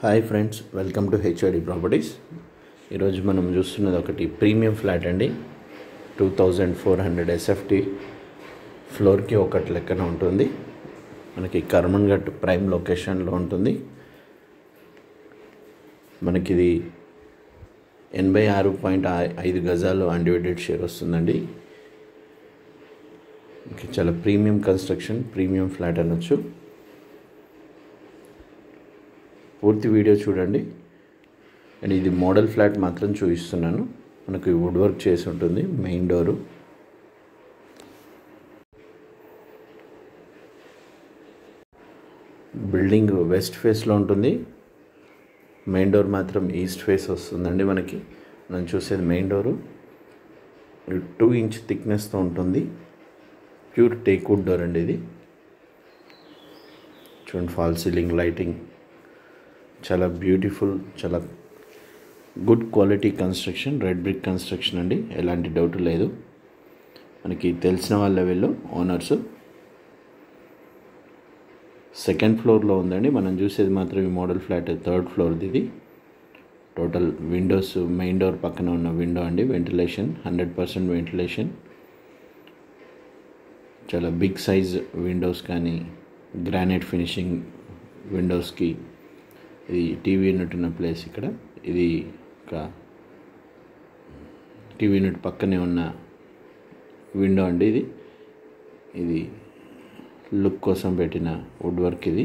Hi friends, welcome to HOD properties. ఈరోజు మనం చూస్తున్నది ఒకటి ప్రీమియం ఫ్లాట్ అండి. 2400 ఎస్ఎఫ్టీ ఫ్లోర్కి ఒకటి లెక్కన ఉంటుంది. మనకి కర్మన్ఘట్ ప్రైమ్ లొకేషన్లో ఉంటుంది. మనకిది 86.5 గజాలు అన్డివైడెడ్ షేర్ వస్తుందండి. చాలా ప్రీమియం కన్స్ట్రక్షన్, ప్రీమియం ఫ్లాట్ అనొచ్చు. పూర్తి వీడియో చూడండి. అండ్ ఇది మోడల్ ఫ్లాట్ మాత్రం చూపిస్తున్నాను. మనకు వుడ్ వర్క్ చేసి ఉంటుంది. మెయిన్ డోరు, బిల్డింగ్ వెస్ట్ ఫేస్లో ఉంటుంది. మెయిన్ డోర్ మాత్రం ఈస్ట్ ఫేస్ వస్తుందండి. మనం చూసేది మెయిన్ డోరు 2 ఇంచ్ థిక్నెస్తో ఉంటుంది. ప్యూర్ టేక్వుడ్ డోర్ అండి ఇది. చూడండి, ఫాల్ సీలింగ్ లైటింగ్, చాలా బ్యూటిఫుల్, చాలా good quality construction. Red brick construction అండి, ఎలాంటి డౌట్ లేదు. మనకి తెలిసిన వాళ్ళ లెవెల్లో ఓనర్స్. సెకండ్ ఫ్లోర్లో ఉందండి. మనం చూసేది మాత్రం ఈ మోడల్ ఫ్లాట్ 3rd ఫ్లోర్ది. ఇది టోటల్ విండోస్, మెయిన్ డోర్ పక్కన ఉన్న విండో అండి. Ventilation 100% ventilation. చాలా బిగ్ సైజ్ విండోస్, కానీ గ్రానైట్ ఫినిషింగ్ విండోస్కి. ఇది టీవీ యూనిట్ ఉన్న ప్లేస్. ఇక్కడ ఇది ఒక టీవీ యూనిట్ పక్కనే ఉన్న విండో అండి. ఇది లుక్ కోసం పెట్టిన వుడ్ వర్క్. ఇది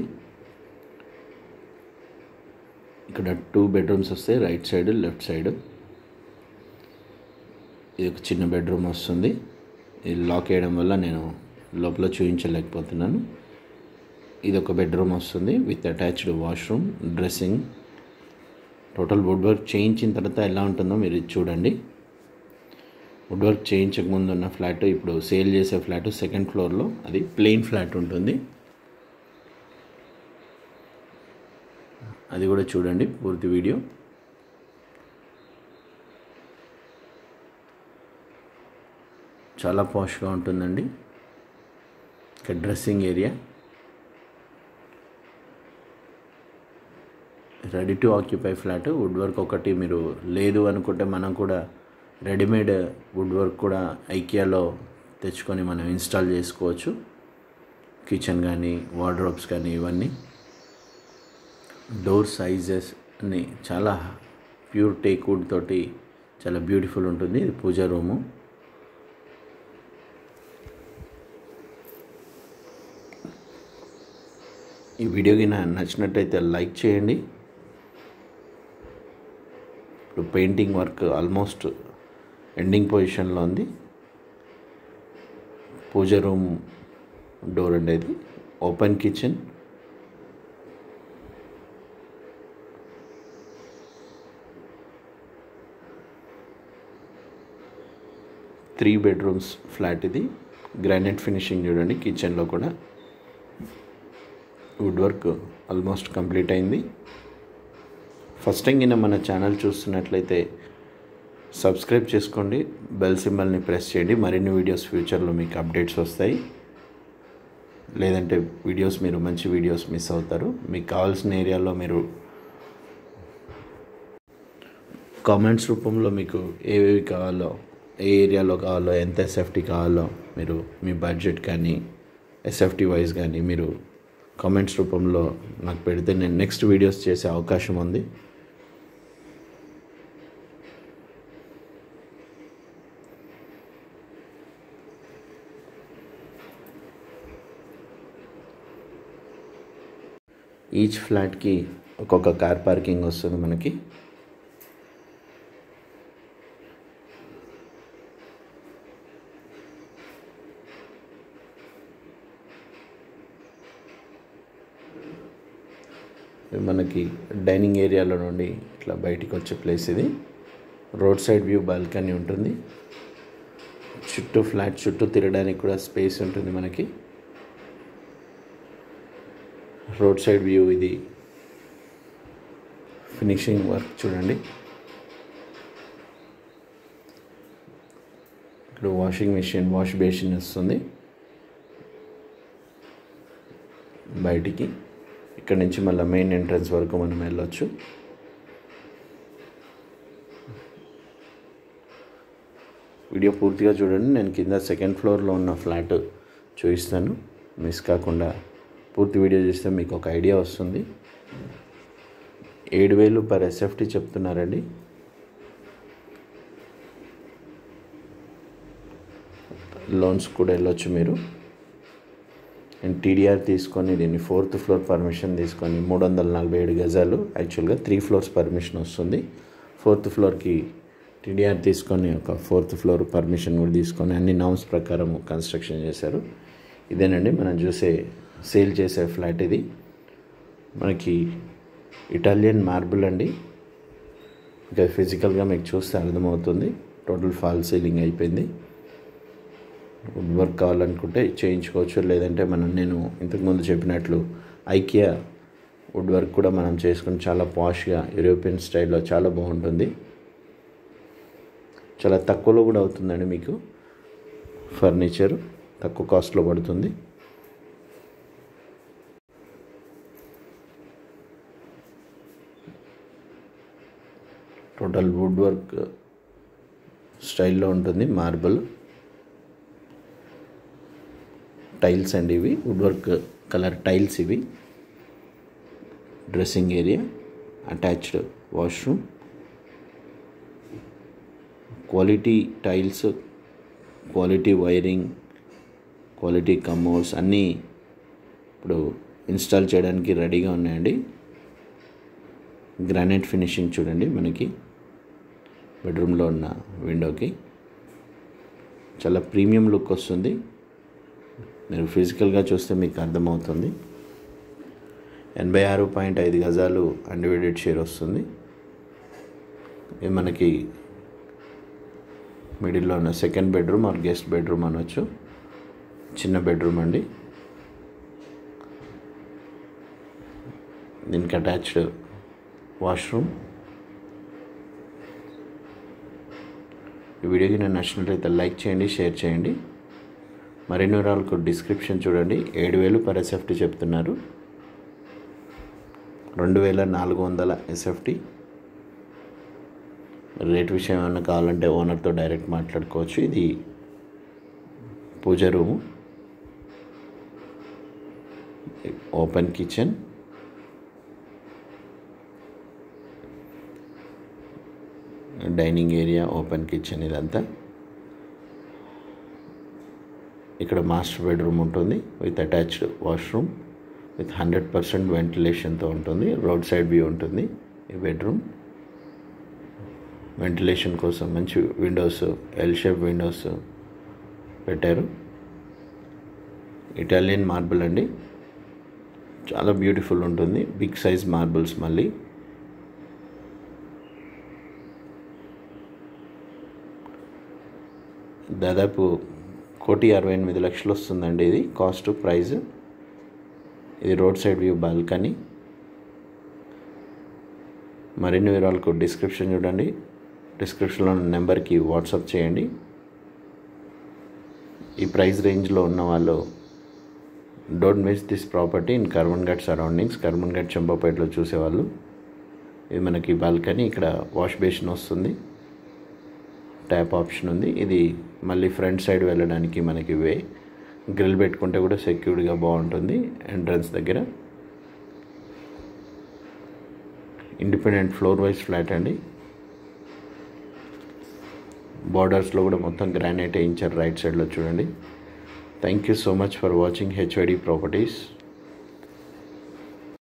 ఇక్కడ 2 బెడ్రూమ్స్ వస్తాయి, రైట్ సైడ్, లెఫ్ట్ సైడ్. ఇది ఒక చిన్న బెడ్రూమ్ వస్తుంది. ఇది లాక్ వేయడం వల్ల నేను లోపల చూపించలేకపోతున్నాను. ఇది ఒక బెడ్రూమ్ వస్తుంది with attached washroom, dressing. Total wood work చేయించిన తర్వాత ఎలా ఉంటుందో మీరు చూడండి. వుడ్ వర్క్ చేయించక ముందు ఉన్న ఫ్లాట్, ఇప్పుడు సేల్ చేసే ఫ్లాట్ 2nd ఫ్లోర్లో, అది ప్లెయిన్ ఫ్లాట్ ఉంటుంది. అది కూడా చూడండి పూర్తి వీడియో. చాలా పాష్గా ఉంటుందండి. ఇక్కడ dressing area, ready to occupy flat. Wood work ఒకటి మీరు లేదు అనుకుంటే మనం కూడా రెడీమేడ్ వుడ్ వర్క్ కూడా ఐకియాలో తెచ్చుకొని మనం ఇన్స్టాల్ చేసుకోవచ్చు. కిచెన్ కానీ, వార్డ్రోబ్స్ కానీ, ఇవన్నీ. డోర్ సైజెస్ అన్నీ చాలా ప్యూర్ టేక్ వుడ్ తోటి చాలా బ్యూటిఫుల్ ఉంటుంది. ఇది పూజా రూము. ఈ వీడియోకి నచ్చినట్టయితే లైక్ చేయండి. ఇప్పుడు పెయింటింగ్ వర్క్ ఆల్మోస్ట్ ఎండింగ్ పొజిషన్లో ఉంది. పూజ రూమ్ డోర్ అండి. ఇది open kitchen. Three bedrooms flat ఇది. గ్రానైట్ ఫినిషింగ్ చూడండి. కిచెన్లో కూడా వుడ్ వర్క్ ఆల్మోస్ట్ కంప్లీట్ అయింది. ఫస్ట్ టైం కింద మన ఛానల్ చూస్తున్నట్లయితే సబ్స్క్రైబ్ చేసుకోండి, బెల్ సింబల్ని ప్రెస్ చేయండి. మరిన్ని వీడియోస్ ఫ్యూచర్లో మీకు అప్డేట్స్ వస్తాయి. లేదంటే మీరు మంచి వీడియోస్ మిస్ అవుతారు. మీకు కావాల్సిన ఏరియాలో మీరు కామెంట్స్ రూపంలో మీకు ఏవేవి కావాలో, ఏ ఏరియాలో కావాలో, ఎంత ఎస్ఎఫ్టీ కావాలో, మీరు మీ బడ్జెట్ కానీ ఎస్ఎఫ్టీ వైజ్ కానీ మీరు కామెంట్స్ రూపంలో నాకు పెడితే నేను నెక్స్ట్ వీడియోస్ చేసే అవకాశం ఉంది. ఈచ్ ఫ్లాట్కి ఒక్కొక్క కార్ పార్కింగ్ వస్తుంది మనకి. మనకి డైనింగ్ ఏరియాలో నుండి ఇట్లా బయటికి వచ్చే ప్లేస్ ఇది. రోడ్ సైడ్ వ్యూ బాల్కనీ ఉంటుంది. ఫ్లాట్ చుట్టూ తిరగడానికి కూడా స్పేస్ ఉంటుంది మనకి. రోడ్ సైడ్ వ్యూ ఇది. ఫినిషింగ్ వర్క్ చూడండి. ఇక్కడ వాషింగ్ మెషిన్, వాష్ బేసిన్ వస్తుంది. బయటికి ఇక్కడ నుంచి మళ్ళీ మెయిన్ ఎంట్రన్స్ వరకు మనం వెళ్ళొచ్చు. వీడియో పూర్తిగా చూడండి. నేను కింద సెకండ్ ఫ్లోర్లో ఉన్న ఫ్లాట్ చూపిస్తాను, మిస్ కాకుండా పూర్తి వీడియో చూస్తే మీకు ఒక ఐడియా వస్తుంది. 7,000 per SFT చెప్తున్నారండి. లోన్స్ కూడా వెళ్ళొచ్చు మీరు. అండ్ TDR తీసుకొని దీన్ని 4th floor పర్మిషన్ తీసుకొని 347 గజాలు, యాక్చువల్గా 3 floors పర్మిషన్ వస్తుంది. 4th floorకి TDR తీసుకొని ఒక 4th floor పర్మిషన్ కూడా తీసుకొని అన్ని నామ్స్ ప్రకారం కన్స్ట్రక్షన్ చేశారు. ఇదేనండి మనం చూసే సేల్ చేసే ఫ్లాట్. ఇది మనకి ఇటాలియన్ మార్బుల్ అండి. ఇంకా ఫిజికల్గా మీకు చూస్తే అర్థమవుతుంది. టోటల్ ఫాల్ సీలింగ్ అయిపోయింది. వుడ్ వర్క్ కావాలనుకుంటే చేయించుకోవచ్చు, లేదంటే నేను ఇంతకుముందు చెప్పినట్లు ఐకియా వుడ్ వర్క్ కూడా మనం చేసుకుని చాలా పాష్గా యూరోపియన్ స్టైల్లో చాలా బాగుంటుంది. చాలా తక్కువలో కూడా అవుతుందండి. మీకు ఫర్నిచర్ తక్కువ కాస్ట్లో పడుతుంది. టోటల్ వుడ్ వర్క్ స్టైల్లో ఉంటుంది. మార్బుల్ టైల్స్ అండి ఇవి, వుడ్ వర్క్ కలర్ టైల్స్ ఇవి. Dressing area, attached washroom, quality tiles, quality wiring, quality commodes అన్నీ ఇప్పుడు ఇన్స్టాల్ చేయడానికి రెడీగా ఉన్నాయండి. గ్రానైట్ ఫినిషింగ్ చూడండి మనకి బెడ్రూమ్లో ఉన్న విండోకి చాలా ప్రీమియం లుక్ వస్తుంది. మీరు ఫిజికల్గా చూస్తే మీకు అర్థమవుతుంది. 86.5 గజాలు అన్డివైడెడ్ షేర్ వస్తుంది. ఇది మనకి మిడిల్లో ఉన్న second bedroom or guest bedroom అనొచ్చు. చిన్న బెడ్రూమ్ అండి. దీనికి అటాచ్డ్ వాష్రూమ్. ఈ వీడియోకి నేను నచ్చినట్లయితే లైక్ చేయండి, షేర్ చేయండి. మరిన్ని వివరాలకు డిస్క్రిప్షన్ చూడండి. 7,000 per SFT చెప్తున్నారు. 2,400 SFT. రేట్ విషయం ఏమైనా కావాలంటే ఓనర్తో డైరెక్ట్ మాట్లాడుకోవచ్చు. ఇది puja room, open kitchen, dining area, open kitchen ఇదంతా. ఇక్కడ మాస్టర్ బెడ్రూమ్ ఉంటుంది విత్ అటాచ్డ్ వాష్రూమ్ విత్ 100% వెంటిలేషన్తో ఉంటుంది. రోడ్ సైడ్ వ్యూ ఉంటుంది ఈ బెడ్రూమ్. వెంటిలేషన్ కోసం మంచి విండోస్, ఎల్ షేప్ విండోస్ పెట్టారు. ఇటాలియన్ మార్బుల్ అండి, చాలా బ్యూటిఫుల్ ఉంటుంది. Big size marbles. మళ్ళీ దాదాపు 1,68,00,000 వస్తుందండి ఇది కాస్ట్ ప్రైస్. ఇది రోడ్ సైడ్ వ్యూ బాల్కనీ. మరిన్ని వివరాలకు డిస్క్రిప్షన్ చూడండి. డిస్క్రిప్షన్లో నెంబర్కి వాట్సాప్ చేయండి. ఈ ప్రైస్ రేంజ్లో ఉన్న వాళ్ళు don't miss this property in Karmanghat surroundings. Karmanghat చెంపపేటలో చూసేవాళ్ళు. ఇది మనకి బాల్కనీ. ఇక్కడ వాష్ బేసిన్ వస్తుంది, ట్యాప్ ఆప్షన్ ఉంది. ఇది మళ్ళీ ఫ్రంట్ సైడ్ వెళ్ళడానికి మనకి వే. గ్రిల్ పెట్టుకుంటే కూడా సెక్యూర్డ్గా బాగుంటుంది. ఎంట్రన్స్ దగ్గర ఇండిపెండెంట్ ఫ్లోర్ వైజ్ ఫ్లాట్ అండి. బార్డర్స్లో కూడా మొత్తం గ్రానైట్ వేయించారు రైట్ సైడ్లో చూడండి. Thank you so much for watching HYD properties.